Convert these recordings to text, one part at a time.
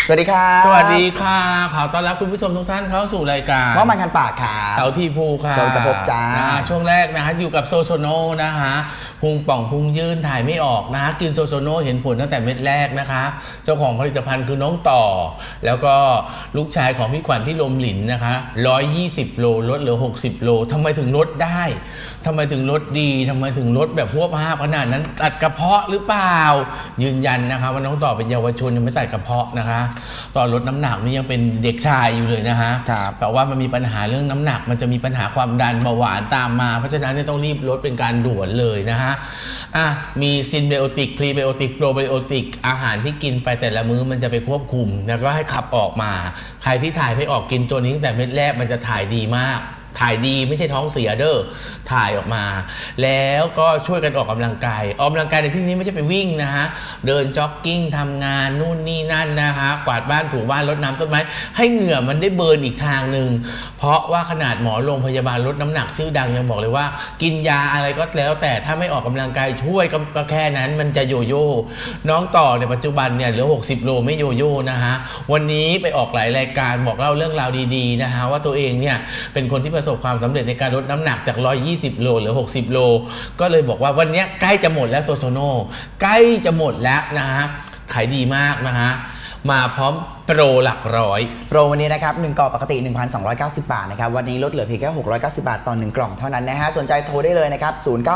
สวัสดีครับสวัสดีค่ะขอต้อนรับคุณผู้ชมทุกท่านเข้าสู่รายการว่ามันคันปากค่ะเต่าที่ภูค่ะชมกระพบจ้าช่วงแรกนะฮะอยู่กับโซโซโนนะฮะพุงป่องพุงยื่นถ่ายไม่ออกนะฮะกินโซโซโนเห็นผลตั้งแต่เม็ดแรกนะคะเจ้าของผลิตภัณฑ์คือน้องต่อแล้วก็ลูกชายของพี่ขวัญที่ลมหลินนะคะ120 โลลดเหลือ60 โลทำไมถึงลดได้ทำไมถึงลดดีทำไมถึงลดแบบพวกภาพขนาดนั้นตัดกระเพาะหรือเปล่ายืนยันนะคะว่าน้องต่อเป็นเยาวชนยังไม่ตัดกระเพาะนะคะตอนลดน้ำหนักนี่ยังเป็นเด็กชายอยู่เลยนะคะแต่ว่ามันมีปัญหาเรื่องน้ำหนักมันจะมีปัญหาความดันเบาหวานตามมาเพราะฉะนั้นต้องรีบลดเป็นการด่วนเลยนะคะมีซินไบโอติกพรีไบโอติกโปรไบโอติกอาหารที่กินไปแต่ละมื้อมันจะไปควบคุมแล้วก็ให้ขับออกมาใครที่ถ่ายไม่ออกกินตัวนี้แต่เม็ดแรกมันจะถ่ายดีมากถ่ายดีไม่ใช่ท้องเสียเด้อถ่ายออกมาแล้วก็ช่วยกันออกกำลังกายออกกำลังกายในที่นี้ไม่ใช่ไปวิ่งนะฮะเดินจ็อกกิ้งทำงานนู่นนี่นั่นนะฮะกวาดบ้านถูบ้านรดน้ำต้นไม้ให้เหงื่อมันได้เบิร์นอีกทางหนึ่งเพราะว่าขนาดหมอโรงพยาบาลลดน้ำหนักชื่อดังยังบอกเลยว่ากินยาอะไรก็แล้วแต่ถ้าไม่ออกกำลังกายช่วยก็แค่นั้นมันจะโยโย่น้องต่อในปัจจุบันเนี่ยเหลือ60 โลไม่โยโย่นะฮะวันนี้ไปออกหลายรายการบอกเล่าเรื่องราวดีๆนะฮะว่าตัวเองเนี่ยเป็นคนที่ประสบความสำเร็จในการลดน้ำหนักจาก120 โลเหลือ60 โลก็เลยบอกว่าวันนี้ใกล้จะหมดแล้วโซโซโนใกล้จะหมดแล้วนะฮะขายดีมากนะฮะมาพร้อมโปรหลักร้อยโปรวันนี้นะครับ1 กล่องปกติ 1,290 บาทนะครับวันนี้ลดเหลือเพียงแค่690 บาทต่อ1 กล่องเท่านั้นนะฮะสนใจโทรได้เลยนะครับ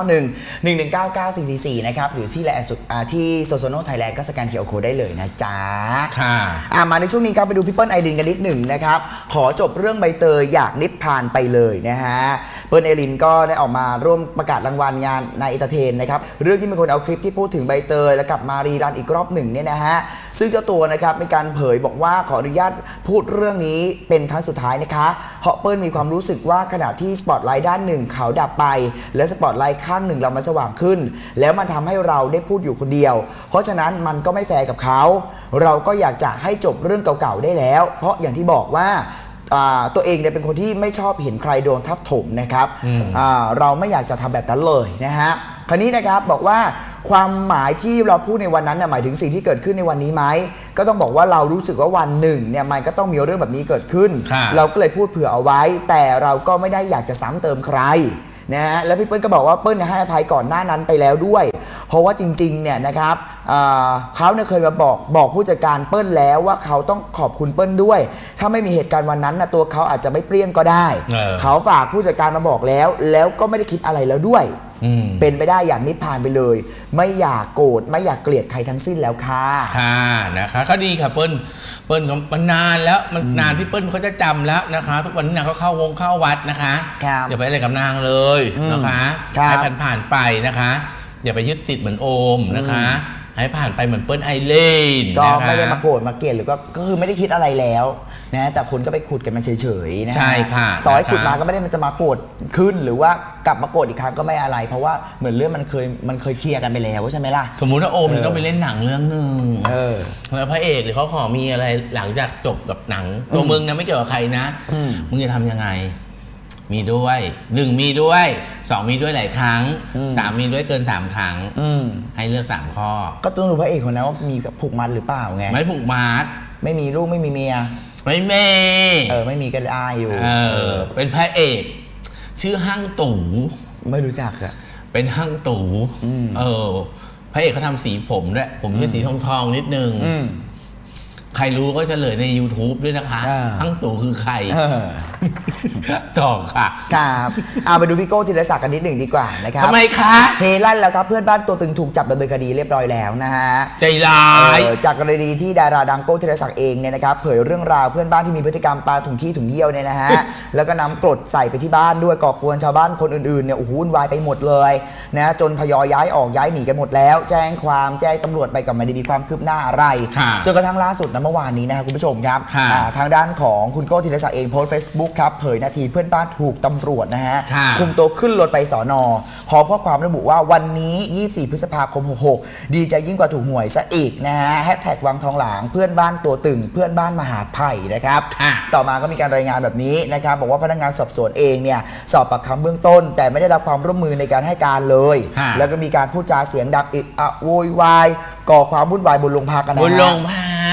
0911199444นะครับหรือที่ที่โซโซโนไทยแลนด์ก็สแกน QR Code ได้เลยนะจ๊ะค่ะมาในช่วงนี้ครับไปดูพี่เปิ้ลไอรินกันนิดหนึ่งนะครับขอจบเรื่องใบเตยอยากนิพพานไปเลยนะฮะเปิ้ลไอรินก็ได้ออกมาร่วมประกาศรางวัลงานในเอนเตอร์เทนนะครับเรื่องที่มีคนเอาคลิปที่พูดถึงใบเตยแล้วกลับมารีรันอีกรอบหนึ่งเนี่ยนะฮะซึ่งเจ้าตัวนะครับมีการเผยบอกว่าขออนุญาตพูดเรื่องนี้เป็นครั้งสุดท้ายนะคะเพราะเปิ้ลมีความรู้สึกว่าขณะที่สปอตไลท์ด้านหนึ่งเขาดับไปและสปอตไลท์ข้างหนึ่งเรามาสว่างขึ้นแล้วมันทำให้เราได้พูดอยู่คนเดียวเพราะฉะนั้นมันก็ไม่แฟร์กับเขาเราก็อยากจะให้จบเรื่องเก่าๆได้แล้วเพราะอย่างที่บอกว่าตัวเองเนี่ยเป็นคนที่ไม่ชอบเห็นใครโดนทับถมนะครับเราไม่อยากจะทำแบบนั้นเลยนะฮะคราวนี้นะครับบอกว่าความหมายที่เราพูดในวันนั้นหมายถึงสิ่งที่เกิดขึ้นในวันนี้ไหมก็ต้องบอกว่าเรารู้สึกว่าวันหนึ่งเนี่ยมันก็ต้องมีเรื่องแบบนี้เกิดขึ้นเราก็เลยพูดเผื่อเอาไว้แต่เราก็ไม่ได้อยากจะซ้ำเติมใครนะฮะแล้วพี่เปิ้ลก็บอกว่าเปิ้ลให้อภัยก่อนหน้านั้นไปแล้วด้วยเพราะว่าจริงๆเนี่ยนะครับเขาเนี่ยเคยมาบอกผู้จัดการเปิ้ลแล้วว่าเขาต้องขอบคุณเปิ้ลด้วยถ้าไม่มีเหตุการณ์วันนั้นนะตัวเขาอาจจะไม่เปรี้ยงก็ได้เขาฝากผู้จัดการมาบอกแล้วก็ไม่ได้คิดอะไรแล้วด้วยเป็นไปได้อย่างนิพพานไปเลยไม่อยากโกรธไม่อยากเกลียดใครทั้งสิ้นแล้วค่ะนะคะเขาดีค่ะเปิ้ลมันนานแล้วมันนานที่เปิ้ลเขาจะจำแล้วนะคะทุกวันนี้นางก็เข้าวัดนะคะอย่าไปอะไรกับนางเลยนะคะให้ผ่านไปนะคะอย่าไปยึดติดเหมือนโอมนะคะให้ผ่านไปเหมือนเปิ้ลไอเล่นก็ไม่ได้มาโกรธมาเกลียดหรือก็คือไม่ได้คิดอะไรแล้วนะแต่คนก็ไปขุดกันมาเฉยๆนะใช่ค่ะต่อให้ขุดมาก็ไม่ได้มันจะมาโกรธขึ้นหรือว่ากลับมาโกรธอีกครั้งก็ไม่อะไรเพราะว่าเหมือนเรื่องมันเคยเคลียร์กันไปแล้วใช่ไหมล่ะสมมุติว่าโอมต้องไปเล่นหนังเรื่องนึงแล้วพระเอกหรือเขาขอมีอะไรหลังจากจบกับหนังตัวมึงนะไม่เกี่ยวกับใครนะมึงจะทำยังไงมีด้วย1มีด้วย2มีด้วยหลายครั้ง3มีด้วยเกิน3ครั้งให้เลือก3ข้อก็ต้องดูพระเอกคนนั้นว่ามีผูกมัดหรือเปล่าไงไม่ผูกมัดไม่มีลูกไม่มีเมียไม่ไม่มีก็ได้อยู่เป็นพระเอกชื่อหั่งตู่ไม่รู้จักอะเป็นหั่งตู่พระเอกเขาทำสีผมด้วยผมชื่อสีทองนิดนึงใครรู้ก็เฉลยใน YouTube ด้วยนะคะหั่งตู่คือใครต่อค่ะครับไปดูพี่โก้ธีรศักดิ์กันนิดหนึ่งดีกว่านะครับทำไมคะเฮลั่นแล้วครับเพื่อนบ้านตัวตึงถูกจับดำเนินคดีเรียบร้อยแล้วนะฮะใจร้ายจากกรณีที่ดาราดังโก้ธีรศักดิ์เองเนี่ยนะครับเผยเรื่องราวเพื่อนบ้านที่มีพฤติกรรมปาถุงขี้ถุงเยี่ยวเนี่ยนะฮะแล้วก็นำกรดใส่ไปที่บ้านด้วยก่อกวนชาวบ้านคนอื่นๆเนี่ยโอ้โหวุ่นวายไปหมดเลยนะจนทยอยย้ายออกย้ายหนีกันหมดแล้วแจ้งตำรวจไปกับไม่ได้มีความคืบหน้าอะไรจนกระทั่งล่าสุดเมื่อวานนี้นะครับคุณผู้ชมครับทางด้านของคุณโก้ธีรศักดิ์เองโพสต์ Facebook ครับเผยนาทีเพื่อนบ้านถูกตำรวจนะฮะคุมตัวขึ้นรถไปสน.พร้อมข้อความระบุว่าวันนี้24 พฤษภาคม 66ดีใจยิ่งกว่าถูกหวยซะอีกนะฮะแฮชแท็กวังทองหลางเพื่อนบ้านตัวตึงเพื่อนบ้านมหาภัยนะครับต่อมาก็มีการรายงานแบบนี้นะครับบอกว่าพนักงานสอบสวนเองเนี่ยสอบปากคำเบื้องต้นแต่ไม่ได้รับความร่วมมือในการให้การเลยแล้วก็มีการพูดจาเสียงดังโวยวายก่อความวุ่นวายบนโรงพักกันนะบนโรงพักป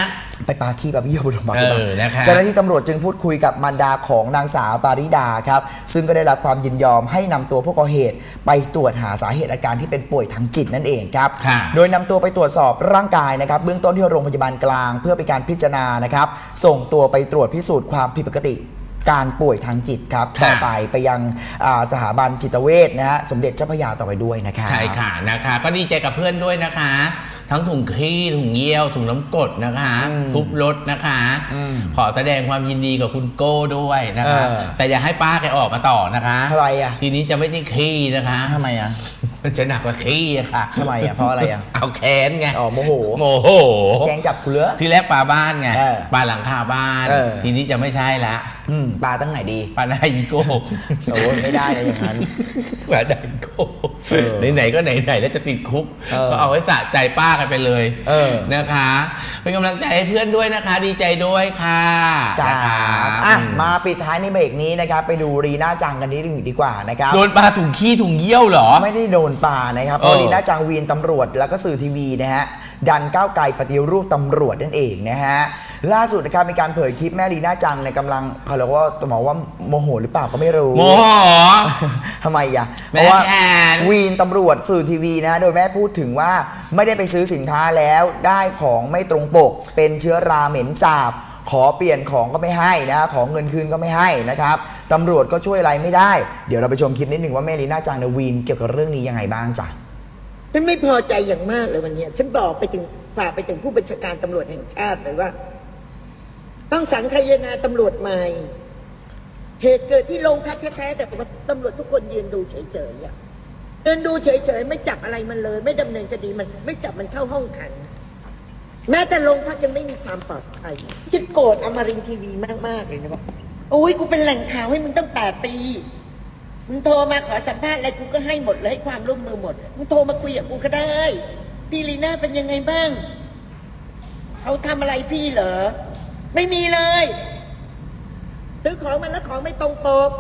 ไปปาขี้ปาเบี้ยวบนบังนะคะเจ้าหน้าที่ตำรวจจึงพูดคุยกับมารดาของนางสาวปาริดาครับซึ่งก็ได้รับความยินยอมให้นำตัวผู้ก่อเหตุไปตรวจหาสาเหตุอาการที่เป็นป่วยทางจิตนั่นเองครับโดยนำตัวไปตรวจสอบร่างกายนะครับเบื้องต้นที่โรงพยาบาลกลางเพื่อเป็นการพิจารณานะครับส่งตัวไปตรวจพิสูจน์ความผิดปกติการป่วยทางจิตครับต่อไปยังสถาบันจิตเวชนะฮะสมเด็จเจ้าพระยาต่อไปด้วยนะคะใช่ค่ะนะคะก็ดีใจกับเพื่อนด้วยนะคะทั้งถุงขี้ถุงเยี่ยวถุงน้ำกรดนะคะทุบรถนะคะขอแสดงความยินดีกับคุณโก้ด้วยนะคะแต่อย่าให้ป้าแกออกมาต่อนะคะทำไมอ่ะทีนี้จะไม่ใช่ขี้นะคะทำไมอ่ะมันจะหนักกว่าขี้อะค่ะทำไมอ่ะเพราะอะไรอ่ะเอาแค้นไงอ๋อโมโหแจ้งจับกูเหรอทีแรกปลาบ้านไงปลาหลังคาบ้านทีนี้จะไม่ใช่ละปลาตั้งไหนดีปลาหน้าอีโก้โอ้ไม่ได้เลยอย่างนั้นปลาหน้าอีโก้ไหนก็ไหนแล้วจะติดคุกก็เอาไว้สะใจป้ากันไปเลยนะคะเป็นกำลังใจให้เพื่อนด้วยนะคะดีใจด้วยค่ะมาปิดท้ายในเบรกนี้นะครับไปดูรีน่าจังกันนิดนึงดีกว่านะครับโดนปลาถุงขี้ถุงเยี่ยวเหรอไม่ได้โดนปลานะครับเพราะรีน่าจังวีนตำรวจแล้วก็สื่อทีวีนะฮะดันก้าวไกลปฏิรูปตำรวจนั่นเองนะฮะล่าสุดนะครับมีการเผยคลิปแม่ลีน่าจังในกำลังเขาเรียกว่าบอกว่าโมโหหรือเปล่าก็ไม่รู้โมโหทำไมอ่ะเพราะว่าวีนตำรวจสื่อทีวีนะโดยแม่พูดถึงว่าไม่ได้ไปซื้อสินค้าแล้วได้ของไม่ตรงปกเป็นเชื้อราเหม็นสาบขอเปลี่ยนของก็ไม่ให้นะของเงินคืนก็ไม่ให้นะครับตำรวจก็ช่วยอะไรไม่ได้เดี๋ยวเราไปชมคลิปนิดหนึ่งว่าแม่ลีน่าจังในวีนเกี่ยวกับเรื่องนี้ยังไงบ้างจ้ะฉันไม่พอใจอย่างมากเลยวันนี้ฉันบอกไปถึงฝากไปถึงผู้บัญชาการตำรวจแห่งชาติเลยว่าต้องสังคายนาตำรวจใหม่เหตุเกิดที่โรงพักแท้ๆแต่ตำรวจทุกคนยืนดูเฉยๆยืนดูเฉยๆไม่จับอะไรมันเลยไม่ดำเนินคดีมันไม่จับมันเข้าห้องขังแม้แต่โรงพักยังไม่มีความปลอดภัยฉันโกรธอมรินทร์ทีวีมากๆเลยนะว่าโอ้ยกูเป็นแหล่งข่าวให้มึงตั้ง8 ปีมึงโทรมาขอสัมภาษณ์อะไรกูก็ให้หมดเลยให้ความร่วมมือหมดมึงโทรมาคุยกับกูก็ได้พี่ลีน่าเป็นยังไงบ้างเขาทำอะไรพี่เหรอไม่มีเลยซื้อของมันแล้วของไม่ตรงปก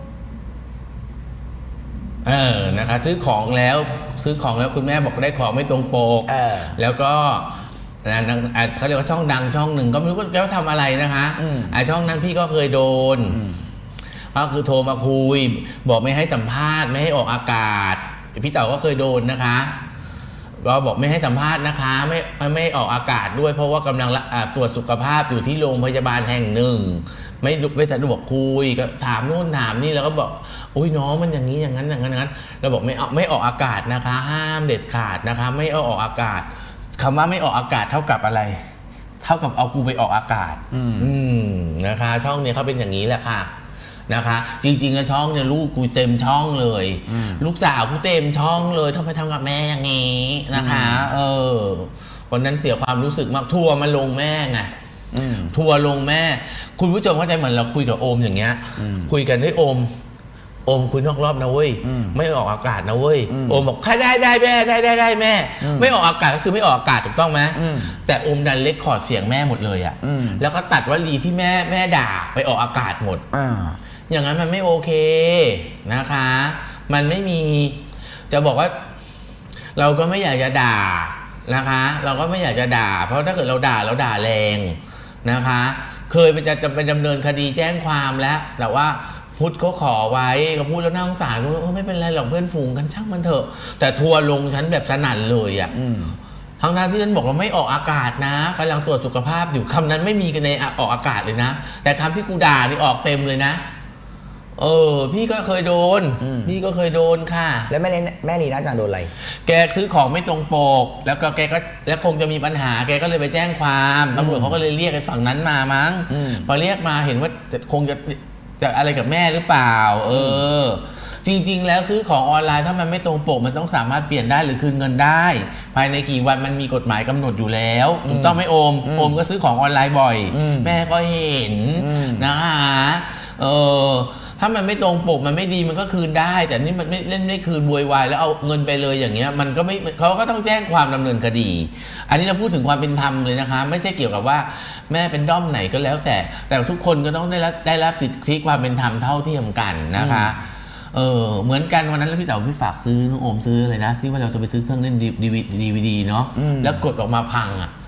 นะคะซื้อของแล้วคุณแม่บอกได้ของไม่ตรงปกแล้วก็เขาเรียกว่าช่องดังช่องหนึ่งก็ไม่รู้ว่าจะทำอะไรนะคะช่องนั้นพี่ก็เคยโดนก็คือโทรมาคุยบอกไม่ให้สัมภาษณ์ไม่ให้ออกอากาศพี่เต๋าก็เคยโดนนะคะก็บอกไม่ให้สัมภาษณ์นะคะไม่ออกอากาศด้วยเพราะว่ากำลังตรวจสุขภาพอยู่ที่โรงพยาบาลแห่งหนึ่งไม่สะดวกคุยก็ถามนู่นถามนี่แล้วก็บอกโอ้ยน้องมันอย่างนี้อย่างนั้นเราบอกไม่ออกอากาศนะคะห้ามเด็ดขาดนะคะไม่ออกอากาศคำว่าไม่ออกอากาศเท่ากับอะไรเท่ากับเอากูไปออกอากาศนะคะช่องนี้เขาเป็นอย่างนี้แหละค่ะนะคะจริงๆแล้วช่องเนี่ยลูกกูเต็มช่องเลยลูกสาวกูเต็มช่องเลยทำไมทำกับแม่อย่างนี้นะคะวันนั้นเสียความรู้สึกมากทัวร์มาลงแม่ไงทัวร์ลงแม่คุณผู้ชมเข้าใจเหมือนเราคุยกับโอมอย่างเงี้ยคุยกันด้วยโอมคุยนอกรอบนะเว้ยไม่ออกอากาศนะเว้ยโอมบอกได้แม่ได้แม่ไม่ออกอากาศก็คือไม่ออกอากาศถูกต้องไหมแต่โอมดันเล็กคอร์ดเสียงแม่หมดเลยอ่ะแล้วก็ตัดวลีที่แม่ด่าไปออกอากาศหมดอย่างนั้นมันไม่โอเคนะคะมันไม่มีจะบอกว่าเราก็ไม่อยากจะด่านะคะเราก็ไม่อยากจะด่าเพราะถ้าเกิดเราด่าแรงนะคะเคยจะไปดำเนินคดีแจ้งความแล้วแต่ว่าพุทธเขาขอไว้ก็พูดแล้วน่าสงสารว่าไม่เป็นไรหรอกเพื่อนฝูงกันช่างมันเถอะแต่ทัวร์ลงฉันแบบสนั่นเลยอ่ะทั้งที่ฉันบอกว่าไม่ออกอากาศนะกำลังตรวจสุขภาพอยู่คำนั้นไม่มีกันในออกอากาศเลยนะแต่คำที่กูด่านี่ออกเต็มเลยนะพี่ก็เคยโดนค่ะแล้วแม่ลีน่าจังโดนอะไรแกซื้อของไม่ตรงปกแล้วก็แกก็แล้วคงจะมีปัญหาแกก็เลยไปแจ้งความตำรวจเขาก็เลยเรียกไอ้ฝั่งนั้นมามั้งพอเรียกมาเห็นว่าคงจะอะไรกับแม่หรือเปล่าจริงๆแล้วซื้อของออนไลน์ถ้ามันไม่ตรงปกมันต้องสามารถเปลี่ยนได้หรือคืนเงินได้ภายในกี่วันมันมีกฎหมายกำหนดอยู่แล้วถูกต้องไหมโอมก็ซื้อของออนไลน์บ่อยแม่ก็เห็นนะคะถ้ามันไม่ตรงปกมันไม่ดีมันก็คืนได้แต่นี่มันไม่คืนโวยวายแล้วเอาเงินไปเลยอย่างเงี้ยมันก็ไม่เขาก็ต้องแจ้งความดำเนินคดีอันนี้เราพูดถึงความเป็นธรรมเลยนะคะไม่ใช่เกี่ยวกับว่าแม่เป็นด้อมไหนก็แล้วแต่ทุกคนก็ต้องได้รับสิทธิความเป็นธรรมเท่าเทียมกันนะคะเหมือนกันวันนั้นแล้วพี่เต๋าพี่ฝากซื้อน้องโอมซื้อเลยนะที่ว่าเราจะไปซื้อเครื่องเล่นดีวีดีเนาะแล้วกดออกมาพังอ่ะ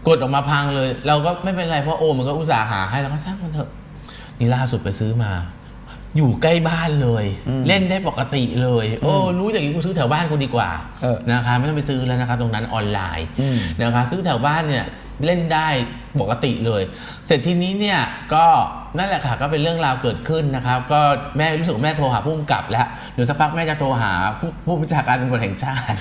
กดออกมาพังเลย เราก็ไม่เป็นไรเพราะโอมันก็อุตส่าห์หาให้แล้วก็ช่างมันเถอะนี่ล่าสุดไปซื้อมา อยู่ใกล้บ้านเลยเล่นได้ปกติเลยโอ้รู้อย่างนี้กูซื้อแถวบ้านกูดีกว่านะคะไม่ต้องไปซื้อแล้วนะคะตรงนั้นออนไลน์นะคะซื้อแถวบ้านเนี่ยเล่นได้ปกติเลยเสร็จทีนี้เนี่ยก็นั่นแหละค่ะก็เป็นเรื่องราวเกิดขึ้นนะครับก็แม่รู้สึกแม่โทรหาผู้กำกับแล้วเดี๋ยวสักพักแม่จะโทรหาผู้บัญชาการตำรวจแห่งชาติ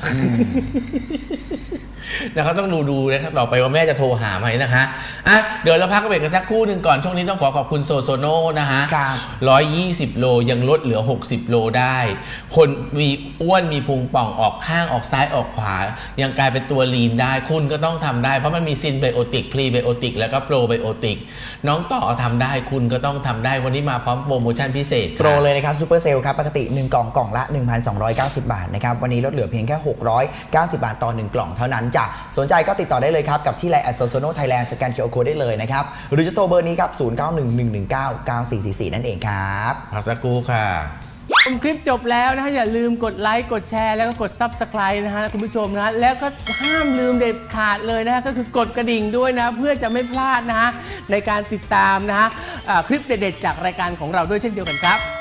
นะครับต้องดูนะครับต่อไปว่าแม่จะโทรหาไหมนะคะอ่ะเดี๋ยวเราพักกันไปกันสักครู่หนึ่งก่อนช่วงนี้ต้องขอบคุณโซโน่นะฮะ120 โลยังลดเหลือ60 โลได้คนมีอ้วนมีพุงป่องออกข้างออกซ้ายออกขวายังกลายเป็นตัวลีนได้คุณก็ต้องทำได้เพราะมันมีซินไบโอติกพรีไบโอติกแล้วก็โปรไบโอติกน้องต่อทำได้คุณก็ต้องทำได้วันนี้มาพร้อมโปรโมชั่นพิเศษโปรเลยนะครับซูเปอร์เซลครับปกติ1กล่องละ 1,290 บาทนะครับวันนี้ลดเหลือเพียงแค่690 บาทต่อ1กล่องเท่านั้นจ้ะสนใจก็ติดต่อได้เลยครับกับที่ไลน์ @sosono.thailand สแกน QR Code ได้เลยนะครับหรือจะโทรเบอร์นี้ครับ0911199444นั่นเองครับพักสักครู่ค่ะชมคลิปจบแล้วนะฮะอย่าลืมกดไลค์กดแชร์แล้วก็กด Subscribe นะฮะคุณผู้ชมนะแล้วก็ห้ามลืมเด็ดขาดเลยนะฮะก็คือกดกระดิ่งด้วยนะเพื่อจะไม่พลาดนะฮะในการติดตามนะฮะคลิปเด็ดๆจากรายการของเราด้วยเช่นเดียวกันครับ